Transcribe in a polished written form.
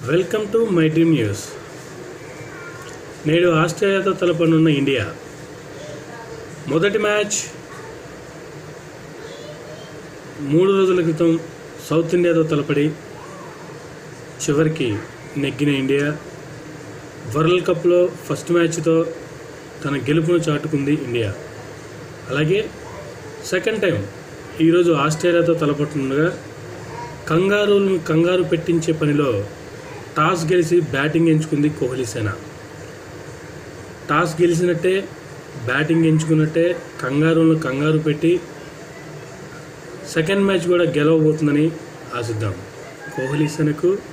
Welcome to my dream news. నేడు ఆస్ట్రేలియాతో తలపనున్న India మొదటి మ్యాచ్ 3 రోజుల క్రితం సౌత్ ఇండియాతో తలపడి చివరికి నెగ్గిన ఇండియా వరల్డ్ కప్లో ఫస్ట్ మ్యాచ్తో తన గెలుపును చాటుకుంది ఇండియా. అలాగే సెకండ్ టైం ఈరోజు ఆస్ట్రేలియాతో తలపడుతుండగా కంగారు పెట్టించే పనిలో టాస్ గెలిచి బ్యాటింగ్ ఎంచుకుంది కోహ్లీ సేన. టాస్ గెలిచినట్టే బ్యాటింగ్ ఎంచుకున్నట్టే కంగారు పెట్టి సెకండ్ మ్యాచ్ కూడా గెలవబోతుందని ఆశిద్దాం. కోహ్లీ సేనకు